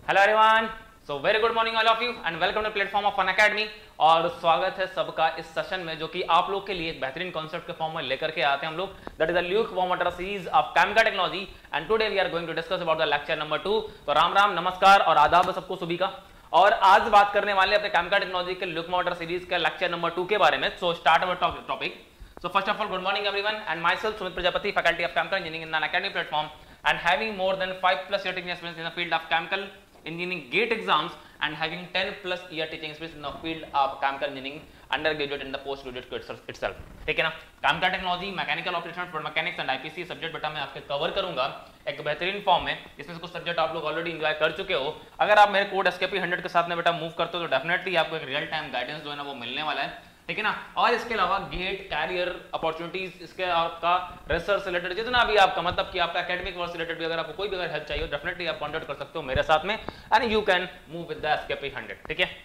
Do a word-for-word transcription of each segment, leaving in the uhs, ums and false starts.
Hello everyone, so very good morning all of you and welcome to platform of fun academy. और स्वागत है सबका इस session में, जो कि आप लोग के लिए एक बेहतरीन कॉन्सेप्ट के फॉर्म में लेकर के आते हैं हम लोग। That is the luke warm water series of chemical technology and today we are going to discuss about the lecture number two. तो राम राम, नमस्कार और आदाब सबको सुबह का। और आज बात करने वाले अपने केमिकल टेक्नोलॉजी के ल्यूक वाटर सीरीज के लेक्चर नंबर टू के बारे में। So start our topic. So first of all, good morning everyone, and myself Sumit Prajapati, faculty of chemical engineering in the Unacademy platform, and having more than five plus year teaching experience in the field of chemical engineering gate exams, and having ten plus year teaching experience in the field of chemical engineering undergraduate and the postgraduate course itself. ठीक है ना। Chemical technology, mechanical operation, fluid mechanics and IPC subject बेटा मैं आपके cover करूंगा एक बेहतरीन form में। इसमें से कुछ सब्जेक्ट आप लोग ऑलरेडी एंजॉय कर चुके हो। अगर आप मेरे कोड एसकेपी हंड्रेड के साथ में बेटा मूव करते हो तो डेफिनेटली आपको एक रियल टाइम गाइडेंस जो है ना वो मिलने वाला है, ठीक है ना। और इसके अलावा गेट कैरियर अपॉर्चुनिटीज, इसके आपका रिसर्च से रिलेटेड जितना भी आपका मतलब कि आपका एकेडमिक वर्क से रिलेटेड भी अगर आपको कोई भी अगर हेल्प चाहिए डेफिनेटली आप कांटेक्ट कर सकते हो मेरे साथ में, and you can move with the SKP hundred, ठीक है।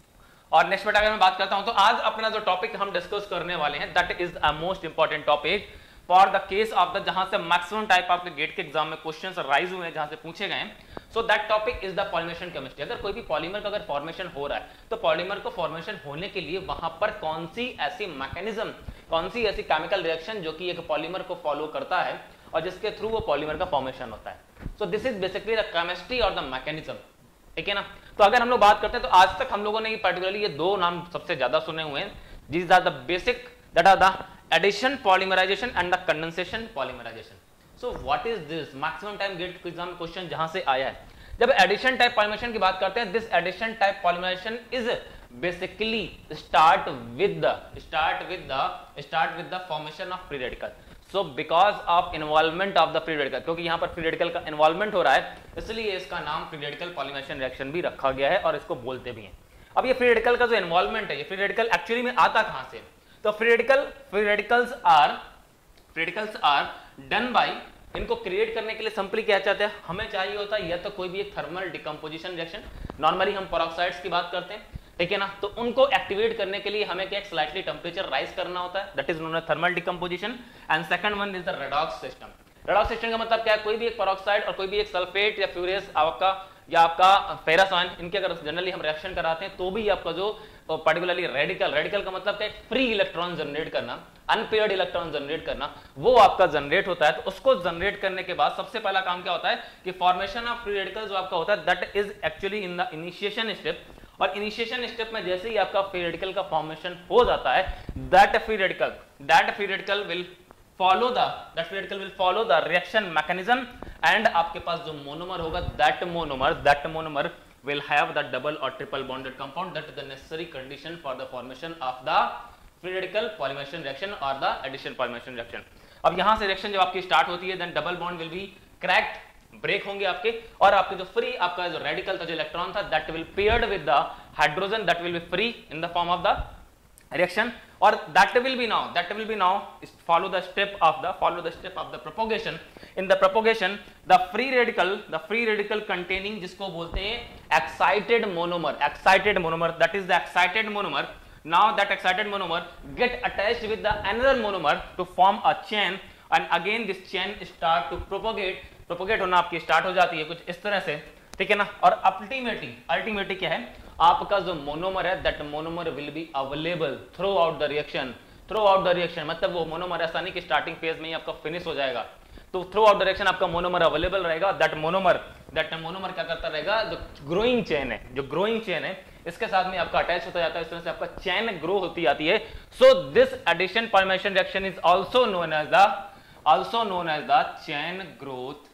और नेक्स्ट बेटा अगर मैं बात करता हूं तो आज अपना जो टॉपिक हम डिस्कस करने वाले हैं that is a most important topic for the case of the, जहां से मैक्सिमम टाइप आपके गेट के एग्जाम में क्वेश्चंस राइज हुए हैं, जहां से पूछे गए हैं। So that topic is the polymerization chemistry. अगर कोई भी पॉलीमर का अगर फॉर्मेशन हो रहा है तो पॉलीमर को फॉर्मेशन होने के लिए वहां पर कौन सी ऐसी मैकेनिज्म, कौन सी ऐसी केमिकल रिएक्शन जो कि एक पॉलीमर को फॉलो करता है और जिसके थ्रू वो पॉलीमर का फॉर्मेशन होता है। So this is basically the chemistry और द मैकेनिज्म, ठीक है ना। तो अगर हम लोग बात करते हैं तो आज तक हम लोगों ने पर्टिकुलरली ये दो नाम सबसे ज्यादा सुने हुए हैं। These are the basic, that are the addition polymerization and the condensation polymerization. So what is this? Maximum time GATE exam question जहां से आया है। जब एडिशन टाइप पॉलीमराइजेशन की बात करते हैं, this addition type polymerization is basically start with the start with the start with the formation of free radical. So because of involvement of the free radical, क्योंकि यहां पर फ्री रेडिकल का involvement हो रहा है, इसलिए इसका नाम फ्री रेडिकल पॉलीमराइजेशन रिएक्शन भी रखा गया है और इसको बोलते भी हैं। अब ये फ्री रेडिकल का जो इन्वॉल्वमेंट है, ये फ्री रेडिकल एक्चुअली में आता कहां से? तो free radical free radicals are free radicals are done by, इनको क्रिएट करने के लिए सिंपली क्या चाहते हैं, हमें चाहिए होता है या तो कोई भी एक थर्मल डिकम्पोजिशन रिएक्शन, नॉर्मली हम पेरोक्साइड्स की बात करते हैं, ठीक है ना। तो उनको एक्टिवेट करने के लिए हमें क्या स्लाइटली टेम्परेचर राइज करना होता है, that is known as thermal decomposition. And second one is the redox system. Redox system का मतलब क्या है, कोई भी एक पेरोक्साइड और कोई भी एक सल्फेट या फ्यूरेस आपका या आपका फेरस आयन, इनके अगर जनरली हम रिएक्शन कराते हैं तो भी आपका जो पर्टिकुलरली रेडिकल, रेडिकल का मतलब क्या है, फ्री इलेक्ट्रॉन जनरेट करना, अनपेयर्ड इलेक्ट्रॉन जनरेट करना, वो आपका जनरेट होता है। तो उसको जनरेट करने के बाद सबसे पहला काम क्या होता है कि फॉर्मेशन ऑफ फ्री रेडिकल जो आपका होता है that is actually in the initiation step. और इनिशिएशन स्टेप में जैसे ही आपका फ्री रेडिकल का फॉर्मेशन हो जाता है, that free radical that free radical will follow the that free radical will follow the reaction mechanism, and आपके पास जो मोनोमर होगा that monomer that monomer will have the double or triple bonded compound, that is the necessary condition for the formation of the free radical polymerization reaction or the addition polymerization reaction. अब यहां से reaction जब आपकी start होती है then double bond will be cracked, break होंगे आपके, और आपके जो फ्री आपका जो रेडिकल था, जो इलेक्ट्रॉन था, that will paired with the hydrogen, that will be free in the form of the reaction, or that will be now that will be now follow the step of the follow the step of the propagation. In the propagation the free radical the free radical containing जिसको बोलते हैं excited monomer excited monomer that is the excited monomer. Now that excited monomer get attached with the another monomer to form a chain, and again this chain start to propagate propagate होना आपकी start हो जाती है कुछ इस तरह से, ठीक है ना। और अल्टीमेटली अल्टीमेटली क्या है, आपका जो मोनोमर है that monomer will be available throughout the reaction throughout the reaction मतलब वो मोनोमर ऐसा नहीं कि स्टार्टिंग फेज में ही आपका फिनिश हो जाएगा, तो थ्रू आउट द रिएक्शन आपका मोनोमर अवेलेबल रहेगा। दैट मोनोमर दैट मोनोमर क्या करता रहेगा, जो ग्रोइंग चेन है जो ग्रोइंग चेन है इसके साथ में आपका अटैच होता जाता है, इस तरह से आपका चेन ग्रो होती जाती है। So this addition polymerization reaction is also known as the also known as the chain growth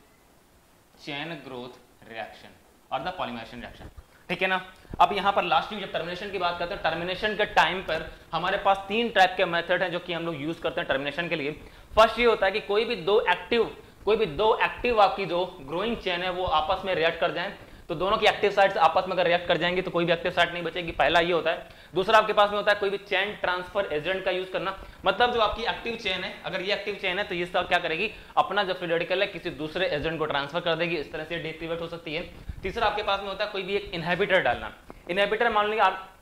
chain growth reaction और द पॉलीमराइजेशन रिएक्शन, ठीक है ना। अब यहां पर लास्ट में जब टर्मिनेशन की बात करते हैं, टर्मिनेशन के टाइम पर हमारे पास तीन टाइप के मेथड हैं जो कि हम लोग यूज करते हैं टर्मिनेशन के लिए। फर्स्ट ये होता है कि कोई भी दो एक्टिव कोई भी दो एक्टिव आपकी जो ग्रोइंग चेन है वो आपस में रिएक्ट कर जाएं, तो दोनों की एक्टिव साइड्स आपस में अगर रिएक्ट कर जाएंगे तो कोई भी एक्टिव साइड नहीं बचेगी, पहला ये होता है। दूसरा आपके पास में होता है कोई भी चेन ट्रांसफर एजेंट का यूज करना, मतलब जो आपकी एक्टिव चेन है, अगर ये एक्टिव चेन है तो ये सब क्या करेगी, अपना जो फ्री रेडिकल है किसी दूसरे एजेंट को ट्रांसफर कर देगी, इस तरह से डीएक्टिवेट हो सकती है। तीसरा आपके पास में होता है कोई भी एक इनहिबिटर डालना। इनहिबिटर मान लीजिए आप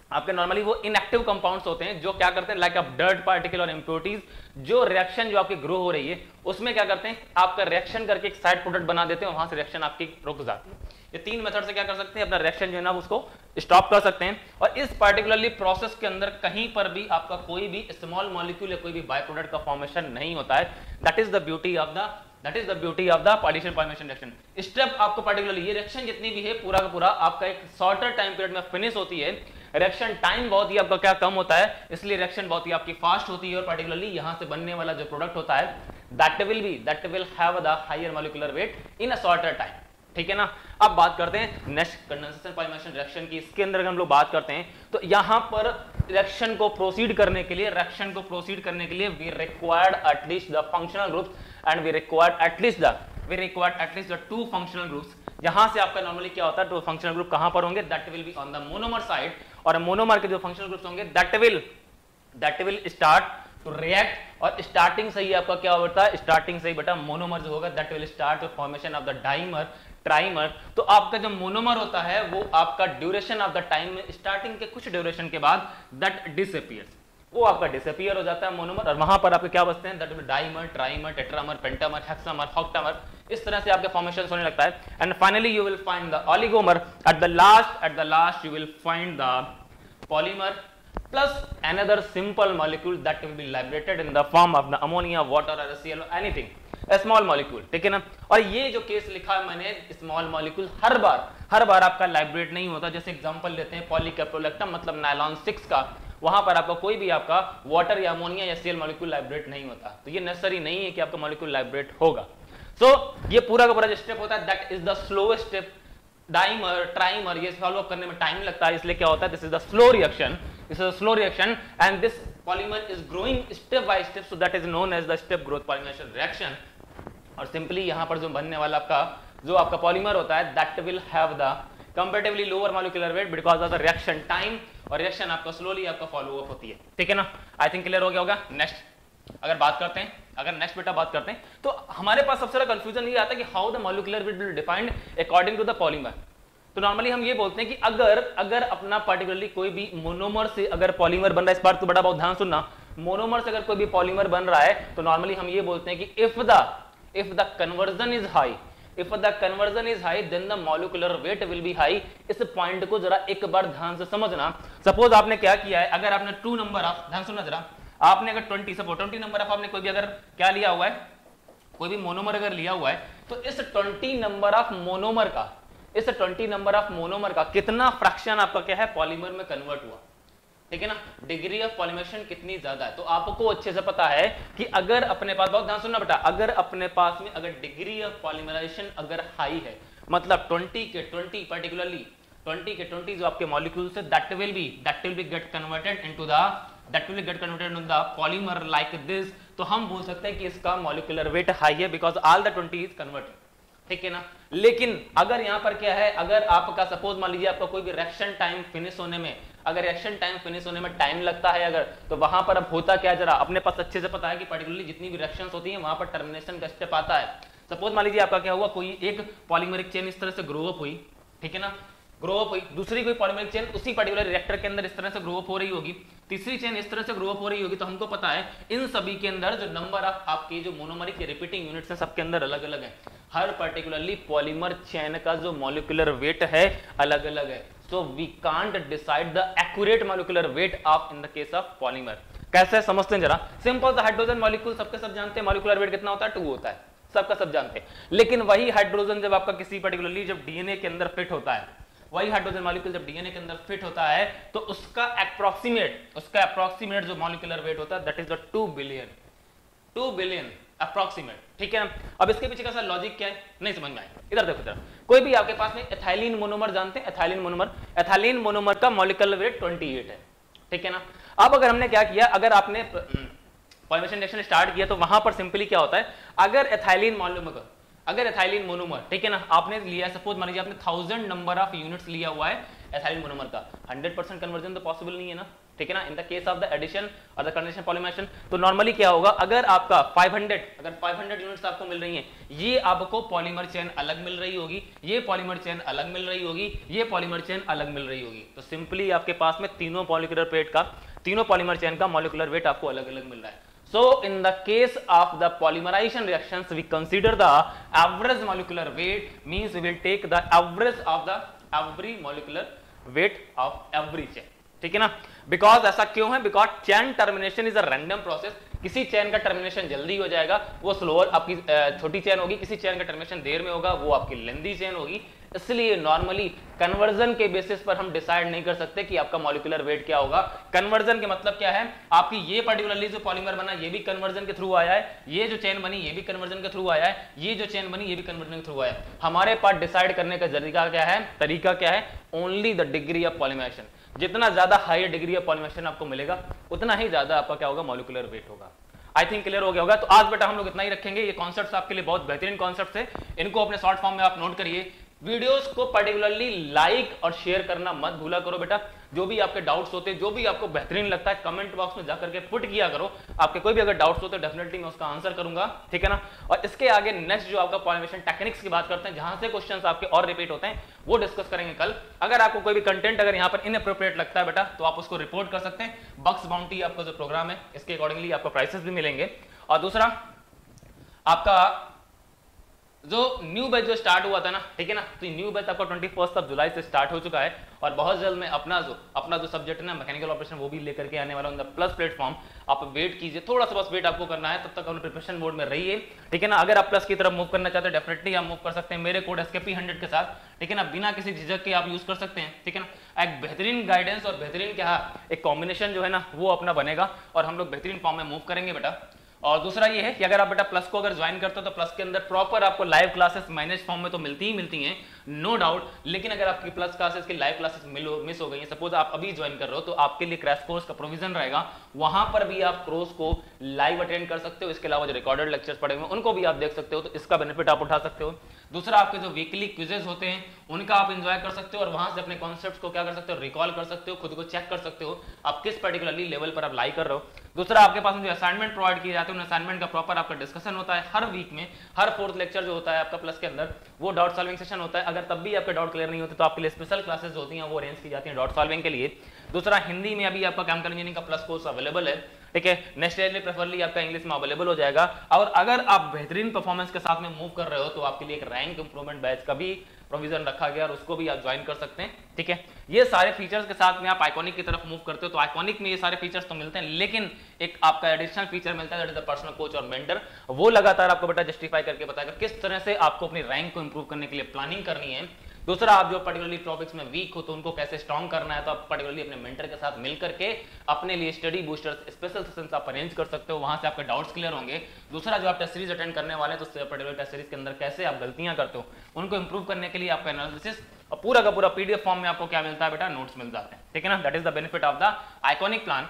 आपके नॉर्मली वो इनएक्टिव कंपाउंड्स होते हैं जो क्या करते हैं, लाइक आप डर्ट पार्टिकल और इंप्योरिटीज, जो रिएक्शन जो आपकी ग्रो हो रही है उसमें क्या करते हैं, आपका रिएक्शन करके एक साइड प्रोडक्ट बना देते हैं और वहां से रिएक्शन आपकी रुक जाती है। ये तीन मेथड से क्या कर सकते हैं, अपना रिएक्शन जो है ना उसको स्टॉप कर सकते हैं। और इस पार्टिकुलरली प्रोसेस के अंदर कहीं पर भी आपका कोई भी स्मॉल मॉलिक्यूल या कोई भी बाय प्रोडक्ट का फॉर्मेशन नहीं होता है। That is the beauty of the that is the beauty of the partition formation reaction. Step आपको पार्टिकुलरली ये रिएक्शन जितनी भी है पूरा का पूरा आपका एक शॉर्टर टाइम पीरियड में फिनिश होती है। रिएक्शन टाइम बहुत ही आपका क्या कम होता है, इसलिए रिएक्शन बहुत ही आपकी फास्ट होती है। और पार्टिकुलरली यहां से बनने वाला जो प्रोडक्ट होता है that will be that will have the higher molecular weight in a shorter time. ठीक है ना। अब बात करते हैं नेक्स्ट कंडेंसेशन पॉलीमराइजेशन रिएक्शन की। इसके अंदर अगर हम लोग बात करते हैं तो यहां पर रिएक्शन को प्रोसीड करने के लिए रिएक्शन को प्रोसीड करने के लिए we required at least the functional groups and we required at least the we required at least the two functional groups. यहां से आपका नॉर्मली क्या होता है, टू फंक्शनल ग्रुप कहां पर होंगे, that will be on the monomer side. और मोनोमर के जो फंक्शनल ग्रुप्स होंगे that will that will start to react. और स्टार्टिंग से ही आपका क्या होता है, स्टार्टिंग से ही बेटा मोनोमर जो होगा that will start the formation of the dimer trimer. तो आपका जो मोनोमर होता है वो आपका ड्यूरेशन ऑफ द टाइम में स्टार्टिंग के कुछ ड्यूरेशन के बाद दैट डिसअपीयर्स, वो आपका डिसअपीयर हो जाता है मोनोमर। और वहां पर आपके क्या बचते हैं, that will dimer trimer tetramer pentamer hexamer octamer. इस तरह से आपके फॉर्मेशन होने लगता है। And finally you will find the oligomer at the last at the last you will find the polymer plus another simple molecule that will be liberated in the form of the ammonia, water or C L O, anything, a small molecule। ठीक है ना। और ये जो case लिखा है मैंने, small molecule हर बार हर बार आपका लाइब्रेट नहीं होता। जैसे एग्जांपल लेते हैं पॉलीकैप्रोलैक्टम मतलब नायलॉन सिक्स का, वहां पर आपका कोई भी आपका वाटर या अमोनिया या सीएल मॉलिक्यूल लाइब्रेट नहीं होता। तो ये नेसेसरी नहीं है कि आपका मॉलिक्यूल लाइब्रेट होगा। सो so, ये पूरा का पूरा जो स्टेप होता है that is the slowest step. Dimer trimer ये सॉल्व अप करने में टाइम लगता है, इसलिए क्या होता है, this is the slow reaction This is a slow reaction and this polymer is growing step by step, so that is known as the step growth polymerization reaction। और simply यहाँ पर जो बनने वाला आपका जो आपका पॉलीमर होता है that will have the comparatively lower molecular weight because of the reaction time, और रिएक्शन आपका स्लोली आपका फॉलो अप होती है। ठीक है ना। आई थिंक क्लियर हो गया होगा। नेक्स्ट अगर बात करते हैं अगर नेक्स्ट बेटा बात करते हैं तो हमारे पास सबसे ज्यादा कंफ्यूजन ये आता है कि how the molecular weight will defined according to the polymer. तो नॉर्मली हम ये बोलते हैं कि अगर अगर अपना पार्टिकुलरली कोई भी मोनोमर से अगर पॉलीमर बन रहा है, इस बार तो बड़ा बहुत ध्यान सुनना, मोनोमर से अगर कोई भी पॉलीमर बन रहा है तो नॉर्मली हम ये बोलते हैं कि if the if the conversion is high if the conversion is high then the molecular weight will be high. इस पॉइंट को जरा एक बार ध्यान से समझना। सपोज आपने क्या किया है, अगर आपने टू नंबर ऑफ, ध्यान सुनना जरा, आपने अगर twenty suppose twenty number of आपने कोई भी अगर क्या लिया हुआ है, कोई भी मोनोमर अगर लिया हुआ है, तो इस ट्वेंटी नंबर ऑफ मोनोमर का इस ट्वेंटी नंबर ऑफ मोनोमर का कितना फ्रैक्शन आपका क्या है पॉलीमर में कन्वर्ट हुआ। ठीक है ना। डिग्री ऑफ पॉलीमराइजेशन कितनी ज्यादा है, तो आपको अच्छे से पता है कि अगर अपने पास, बहुत ध्यान सुनना बेटा, अगर अपने पास में अगर डिग्री ऑफ पॉलीमराइजेशन अगर हाई है, मतलब ट्वेंटी के ट्वेंटी पर्टिकुलरली ट्वेंटी के ट्वेंटी जो आपके मॉलिक्यूल्स है that will be that will be get converted into the that will get converted into the polymer like this. तो हम बोल सकते हैं कि इसका मॉलिक्यूलर वेट हाई है because all the twenty is converted. ठीक है ना। लेकिन अगर यहां पर क्या है, अगर आपका सपोज मान लीजिए आपका कोई भी रिएक्शन टाइम फिनिश होने में अगर रिएक्शन टाइम फिनिश होने में टाइम लगता है अगर, तो वहां पर अब होता क्या, जरा अपने पास अच्छे से पता है कि पर्टिकुलरली जितनी भी रिएक्शंस होती हैं वहां पर टर्मिनेशन का स्टेप आता है। सपोज मान लीजिए आपका क्या हुआ, कोई एक पॉलीमरिक चेन इस तरह से ग्रो अप हुई। ठीक है ना। ग्रो अप हुई, दूसरी कोई पॉलीमरिक चेन उसी पर्टिकुलर रिएक्टर के अंदर इस तरह से ग्रो अप हो रही होगी, तीसरी चेन इस तरह से ग्रो अप हो रही होगी। तो हमको पता है इन सभी के अंदर जो नंबर ऑफ आपकी जो मोनोमरिक रिपीटिंग यूनिट्स हैं सबके अंदर अलग अलग है। हर पर्टिकुलरली पॉलीमर चेन का जो मॉलिक्यूलर वेट है अलग अलग है। So we can't decide the accurate molecular weight of in the case of polymer. कैसे समझते हैं जरा, सिंपल द हाइड्रोजन मॉलिक्यूल सबके सब जानते हैं मॉलिक्यूलर वेट कितना होता है, टू होता है, सबका सब जानते हैं। लेकिन वही हाइड्रोजन जब आपका किसी पर्टिकुलरली जब डीएनए के अंदर फिट होता है, वही हाइड्रोजन मॉलिक्यूल जब डीएनए के अंदर फिट होता है तो उसका अप्रोक्सीमेट उसका अप्रोक्सीमेट जो मॉलिक्यूलर वेट होता है that is the two billion two billion approximate. ठीक है ना। अब इसके पीछे का सर लॉजिक क्या है, नहीं समझ में आएगा। इधर देखो जरा, कोई भी आपके पास में एथाइलिन मोनोमर जानते हैं, एथाइलिन मोनोमर एथाइलिन मोनोमर का मॉलिक्यूलर वेट अट्ठाईस है। ठीक है ना। अब अगर हमने क्या किया, अगर आपने पॉलीमराइजेशन रिएक्शन स्टार्ट किया तो वहां पर सिंपली क्या होता है, अगर एथाइलिन मोनोमर अगर एथाइलिन मोनोमर, ठीक है ना, आपने लिया सपोज मान लीजिए आपने थाउजेंड नंबर ऑफ यूनिट्स लिया हुआ है एथाइलिन मोनोमर का, हंड्रेड परसेंट कन्वर्जन तो पॉसिबल नहीं है ना। ठीक है ना, in the case of the addition और द कंडेंसेशन पॉलीमराइजेशन। तो नॉर्मली क्या होगा, अगर आपका पाँच सौ अगर पाँच सौ यूनिट्स आपको मिल रही हैं, ये आपको पॉलीमर चेन अलग मिल रही होगी, ये पॉलीमर चेन अलग मिल रही होगी, ये पॉलीमर चेन अलग मिल रही होगी। तो सिंपली आपके पास में तीनों मॉलिक्यूलर वेट का, तीनों पॉलीमर चेन का मॉलिक्यूलर वेट आपको अलग अलग मिल रहा है। So in the case of the polymerization reactions, we consider the average molecular weight, means we will take the average of the every molecular weight of every chain, ठीक है ना। Because ऐसा क्यों है, because chain termination is a random process. किसी chain का termination जल्दी हो जाएगा, वो स्लोअर आपकी छोटी चेन होगी, किसी चेन का टर्मिनेशन देर में होगा, वो आपकी लेंदी चेन होगी। इसलिए नॉर्मली कन्वर्जन के बेसिस पर हम डिसाइड नहीं कर सकते कि आपका मॉलिक्यूलर वेट क्या होगा। कन्वर्जन के मतलब क्या है, आपकी ये पर्टिकुलरली जो पॉलीमर बना ये भी कन्वर्जन के थ्रू आया है, ये जो चेन बनी ये भी कन्वर्जन के थ्रू आया है, ये जो चेन बनी ये भी कन्वर्जन के थ्रू आया है। हमारे पास डिसाइड करने का तरीका क्या है, तरीका क्या है, only the degree of polymerization. जितना ज्यादा हाई डिग्री ऑफ पॉलीमराइजेशन आपको मिलेगा, उतना ही ज्यादा आपका क्या होगा, मॉलिक्यूलर वेट होगा। आई थिंक क्लियर हो गया होगा। तो आज बेटा हम लोग इतना ही रखेंगे। ये कॉन्सेप्ट्स आपके लिए बहुत बेहतरीन कॉन्सेप्ट्स है, इनको अपने शॉर्ट फॉर्म में आप नोट करिए। वीडियोस को पर्टिकुलरली लाइक और शेयर करना मत भूला करो बेटा। जो भी आपके डाउट्स होते हैं, जो भी आपको बेहतरीन लगता है, कमेंट बॉक्स में जाकर के पुट किया करो। आपके कोई भी अगर डाउट्स हो तो डेफिनेटली मैं उसका आंसर करूंगा, ठीक है ना। और इसके आगे नेक्स्ट जो आपका पॉलीमराइजेशन टेक्निक्स की बात करते हैं, जहां से क्वेश्चंस आपके और रिपीट होते हैं, वो डिस्कस करेंगे कल। अगर आपको कोई भी कंटेंट अगर यहाँ पर इनअप्रोप्रिएट लगता है बेटा, तो आप उसको रिपोर्ट कर सकते हैं। बक्स बाउंटी आपका जो प्रोग्राम है, इसके अकॉर्डिंगली आपको प्राइसेस भी मिलेंगे। और दूसरा आपका जो न्यू बैच जो स्टार्ट हुआ था ना, ठीक है ना, तो न्यू बैच आपका ट्वेंटी फर्स्ट ऑफ जुलाई से स्टार्ट हो चुका है। और बहुत जल्द मैं अपना जो अपना जो सब्जेक्ट है ना, मैकेनिकल ऑपरेशन, वो भी लेकर के आने वाला हूं प्लस प्लेटफॉर्म। आप वेट कीजिए, थोड़ा सा बस वेट आपको करना है, तब तक अपने प्रिपरेशन मोड में रहिए, ठीक है ना। अगर आप प्लस की तरफ मूव करना चाहते हैं, डेफिनेटली आप मूव कर सकते हैं मेरे कोड एसकेपी हंड्रेड के साथ, ठीक है ना, बिना किसी झिझक के आप यूज कर सकते हैं, ठीक है ना। एक बेहतरीन गाइडेंस और बेहतरीन क्या एक कॉम्बिनेशन जो है ना, वो अपना बनेगा और हम लोग बेहतरीन फॉर्म में मूव करेंगे बेटा। और दूसरा ये है कि अगर आप बेटा प्लस को अगर ज्वाइन करते हो, तो प्लस के अंदर प्रॉपर आपको लाइव क्लासेस मैनेज फॉर्म में तो मिलती ही मिलती हैं, नो डाउट। लेकिन अगर आपकी प्लस क्लासेस की लाइव क्लासेस मिस हो गई हैं, सपोज आप अभी ज्वाइन कर रहे हो, तो आपके लिए क्रैश कोर्स का प्रोविजन रहेगा, वहां पर भी आप कोर्स को लाइव अटेंड कर सकते हो। इसके अलावा जो रिकॉर्डेड लेक्चर्स पड़े हुए उनको भी आप देख सकते हो, तो इसका बेनिफिट आप उठा सकते हो। दूसरा, आपके जो वीकली क्विजेज होते हैं उनका आप एंजॉय कर सकते हो, और वहां से अपने कॉन्सेप्ट्स को क्या कर सकते हो, रिकॉल कर सकते हो, खुद को चेक कर सकते हो आप किस पर्टिकुलरली लेवल पर आप लाई कर रहे हो। दूसरा, आपके पास जो असाइनमेंट प्रोवाइड किए जाते हैं, उन असाइनमेंट का प्रॉपर आपका डिस्कशन होता है हर वीक में। हर फोर्थ लेक्चर जो होता है आपका प्लस के अंदर, वो डाउट सॉल्विंग सेशन होता है। अगर तब भी आपके डाउट क्लियर नहीं होते, तो आपके लिए स्पेशल क्लासेस होती हैं, वो अरेंज की जाती हैं डाउट सॉल्विंग के लिए। दूसरा, हिंदी में अभी आपका केमिकल इंजीनियरिंग का प्लस कोर्स अवेलेबल है, ठीक है। नेक्स्ट ईयर प्रेफरली आपका इंग्लिश में अवेलेबल हो जाएगा। और अगर आप बेहतरीन परफॉर्मेंस के साथ में मूव कर रहे हो, तो आपके लिए एक रैंक इंप्रूवमेंट बैच का भी प्रोविजन रखा गया, और उसको भी आप ज्वाइन कर सकते हैं, ठीक है। ये सारे फीचर्स के साथ में आप आइकॉनिक की तरफ मूव करते हो, तो आइकॉनिक में ये सारे फीचर्स तो मिलते हैं, लेकिन एक आपका एडिशनल फीचर मिलता है, that is the personal coach और मेंटर। वो लगातार आपको बेटा जस्टिफाई करके बताएगा किस तरह से आपको अपनी रैंक को इंप्रूव करने के लिए प्लानिंग करनी है। दूसरा, आप जो पर्टिकुलरली टॉपिक्स में वीक हो, तो उनको कैसे स्ट्रॉन्ग करना है, तो आप पर्टिकुलरली अपने मेंटर के साथ मिल करके अपने लिए स्टडी बूस्टर्स स्पेशल सेशंस आप अरेंज कर सकते हो, वहां से आपके डाउट्स क्लियर होंगे। दूसरा, जो आप टेस्ट सीरीज अटेंड करने वाले हैं, तो पर्टिकुलर टेस्ट सीरीज के अंदर कैसे आप गलतियां करते हो, उनको इंप्रूव करने के लिए आपका एनालिसिस और पूरा का पूरा पीडीएफ फॉर्म में आपको क्या मिलता है बेटा, नोट्स मिल जाते हैं, ठीक है ना। That is the benefit of the iconic plan.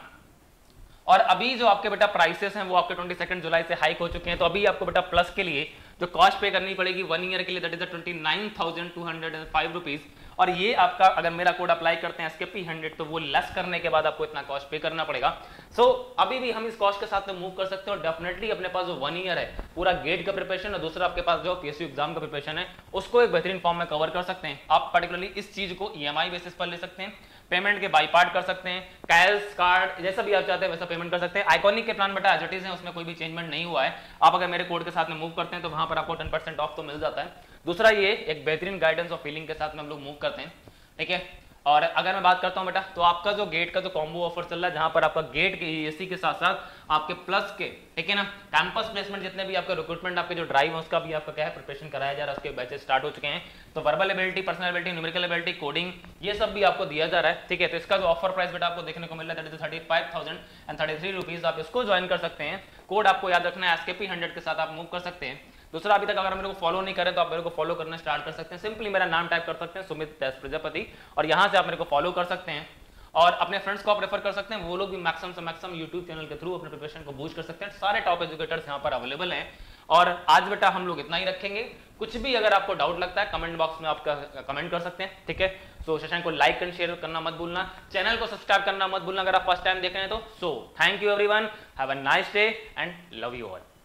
और अभी जो आपके बेटा प्राइसेस हैं, वो आपके ट्वेंटी सेकंड जुलाई से हाइक हो चुके हैं। तो अभी आपको बेटा प्लस के लिए जो कॉस्ट पे करनी पड़ेगी वन ईयर के लिए, that is the twenty nine thousand two hundred and five rupees. और ये आपका अगर मेरा कोड अप्लाई करते हैं एसकेपी हंड्रेड, तो वो लेस करने के बाद आपको इतना कॉस्ट पे करना पड़ेगा। सो so, अभी भी हम इस कॉस्ट के साथ में मूव कर सकते हो। डेफिनेटली अपने पास जो वन ईयर है पूरा गेट का प्रिपरेशन, और दूसरा आपके पास जो पीएसयू एग्जाम का प्रिपरेशन है, उसको एक बेहतरीन फॉर्म में कवर कर सकते हैं। आप पर्टिकुलरली इस चीज को ईएमआई बेसिस पर ले सकते हैं, पेमेंट के बाई पार्ट कर सकते हैं, कैश कार्ड जैसा भी आप चाहते हैं वैसा पेमेंट कर सकते हैं। आइकॉनिक के प्लान बेटा एज इट इज है, उसमें कोई भी चेंजमेंट नहीं हुआ है। आप अगर मेरे कोड के साथ में मूव करते हैं, तो वहां पर आपको टेन परसेंट ऑफ तो मिल जाता है। दूसरा, ये एक बेहतरीन गाइडेंस और फीलिंग के साथ में हम लोग मूव करते हैं, ठीक है। और अगर मैं बात करता हूं बेटा, तो आपका जो गेट का जो कॉम्बो ऑफर चल रहा है, जहां पर आपका गेट के ईएससी के साथ साथ आपके प्लस के, ठीक है ना, कैंपस प्लेसमेंट जितने भी आपके रिक्रूटमेंट आपके जो ड्राइव है, उसका भी आपका क्या है प्रिपरेशन कराया जा रहा है। उसके बैचेस स्टार्ट हो चुके हैं। तो verbal ability, personal ability, numerical ability, coding, ये सब भी आपको दिया जा रहा है, ठीक है। तो इसका जो ऑफर प्राइस बेटा आपको देखने को मिल रहा है, that is thirty five thousand and thirty three rupees. आप इसको ज्वाइन कर सकते हैं। कोड आपको याद रखना है एसकेपी हंड्रेड के साथ आप मूव कर सकते हैं। दूसरा, अभी तक अगर मेरे को फॉलो नहीं करें, तो आप मेरे को फॉलो करना स्टार्ट कर सकते हैं। सिंपली मेरा नाम टाइप कर सकते हैं, सुमित प्रजापति, और यहां से आप मेरे को फॉलो कर सकते हैं। और अपने फ्रेंड्स को आप रेफर कर सकते हैं, वो लोग भी मैक्सिमम से मैक्सिमम यूट्यूब चैनल के थ्रू अपने प्रिपरेशन को बूस्ट कर सकते हैं। सारे टॉप एजुकेटर्स यहाँ पर अवेलेबल हैं। और आज बेटा हम लोग इतना ही रखेंगे। कुछ भी अगर आपको डाउट लगता है कमेंट बॉक्स में आप कमेंट कर सकते हैं, ठीक है। सो सेशन को लाइक एंड शेयर करना मत भूलना, चैनल को सब्सक्राइब करना मत भूलना अगर आप फर्स्ट टाइम देख रहे हैं तो। So thank you everyone, have a nice day and love you all.